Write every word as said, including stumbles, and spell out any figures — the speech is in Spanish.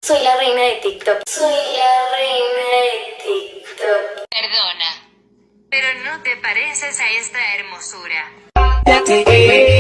Soy la reina de TikTok. Soy la reina de TikTok. Perdona, pero no te pareces a esta hermosura.